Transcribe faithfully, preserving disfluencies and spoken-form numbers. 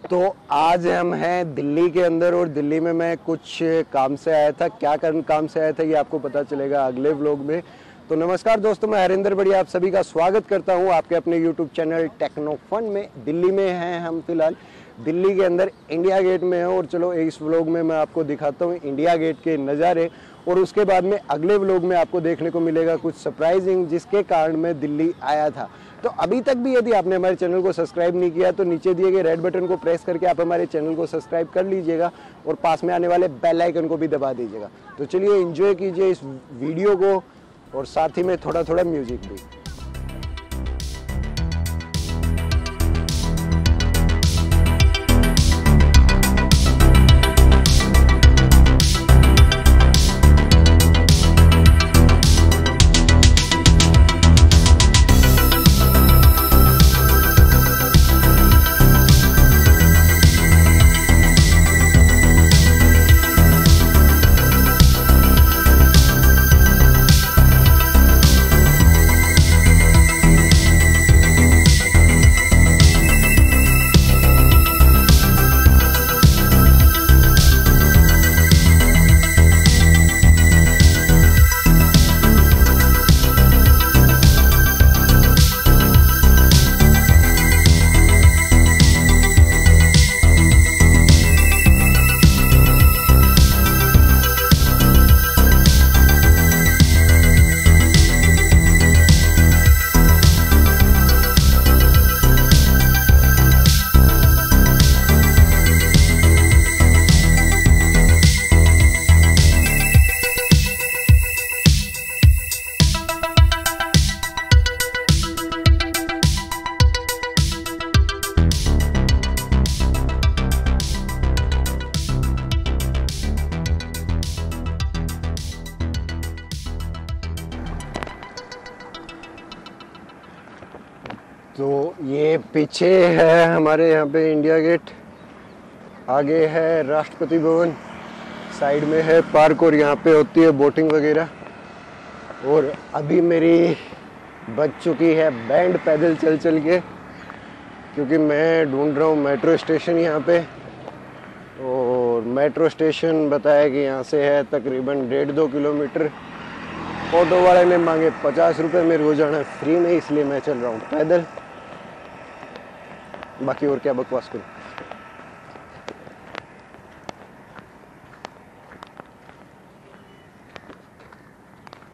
तो आज हम हैं दिल्ली के अंदर और दिल्ली में मैं कुछ काम से आया था। क्या काम से आया था ये आपको पता चलेगा अगले व्लॉग में। तो नमस्कार दोस्तों, मैं हरिंदर बढ़िया आप सभी का स्वागत करता हूं आपके अपने यूट्यूब चैनल टेक्नो फन में। दिल्ली में हैं हम फिलहाल, दिल्ली के अंदर इंडिया गेट में है। और चलो इस व्लॉग में मैं आपको दिखाता हूँ इंडिया गेट के नज़ारे, और उसके बाद में अगले व्लॉग में आपको देखने को मिलेगा कुछ सरप्राइजिंग जिसके कारण मैं दिल्ली आया था। तो अभी तक भी यदि आपने हमारे चैनल को सब्सक्राइब नहीं किया तो नीचे दिए गए रेड बटन को प्रेस करके आप हमारे चैनल को सब्सक्राइब कर लीजिएगा और पास में आने वाले बेल आइकन को भी दबा दीजिएगा। तो चलिए एंजॉय कीजिए इस वीडियो को और साथ ही में थोड़ा थोड़ा म्यूजिक भी। तो ये पीछे है हमारे यहाँ पे इंडिया गेट, आगे है राष्ट्रपति भवन, साइड में है पार्क और यहाँ पे होती है बोटिंग वगैरह। और अभी मेरी बज चुकी है बैंड पैदल चल चल के, क्योंकि मैं ढूंढ रहा हूँ मेट्रो स्टेशन यहाँ पे। और मेट्रो स्टेशन बताया कि यहाँ से है तकरीबन डेढ़ दो किलोमीटर। ऑटो वाले ने मांगे पचास रुपये, मेरे को जाना फ्री में, इसलिए मैं चल रहा हूँ पैदल। बाकी और क्या बकवास करूं।